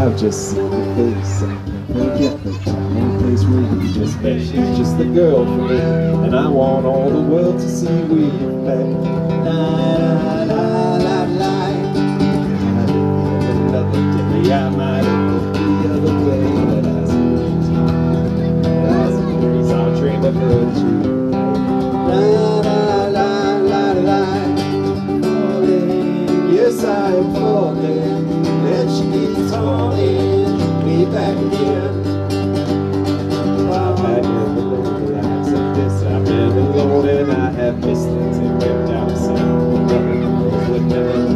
I've just seen your face. And get the time and place where you just met. She's just the girl for me, and I want all the world to see we've met. La la la la. Another day I might have the other way, but as a breeze I'll dream of her too. La la la la la. Falling, yes I am falling. Then she keeps calling me back again. I've had many lonely lives like this. I've been alone and I have missed things and kept out of sight. Would never